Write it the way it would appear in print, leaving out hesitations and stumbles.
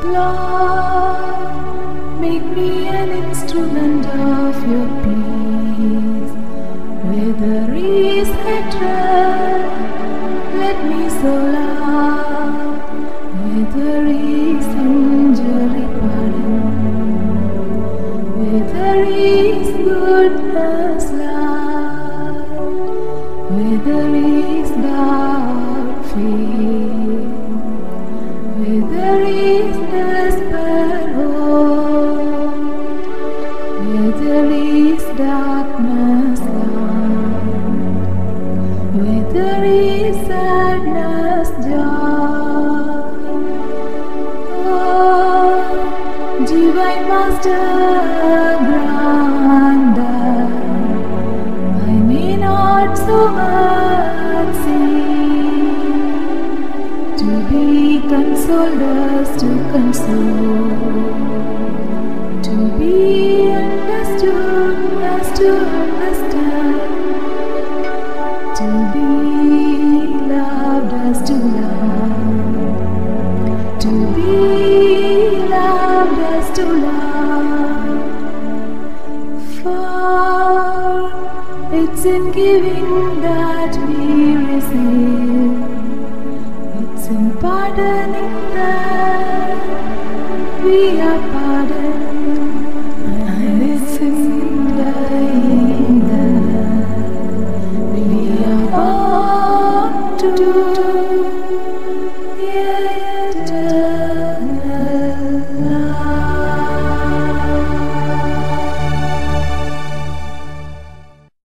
Lord, make me an instrument of your peace. Where there is hatred, let me sow love. Where there is injury, pardon. Where there is goodness, light. Where there is doubt, faith. Where there is despair, hope. Where there is darkness, light. Where there is sadness, joy. Oh, Divine Master, grant that I may not so much see, to be consoled as to console, to be understood as to understand, to be loved as to love, to be loved as to love. For it's in giving that we receive, it's in pardoning that we are pardoned.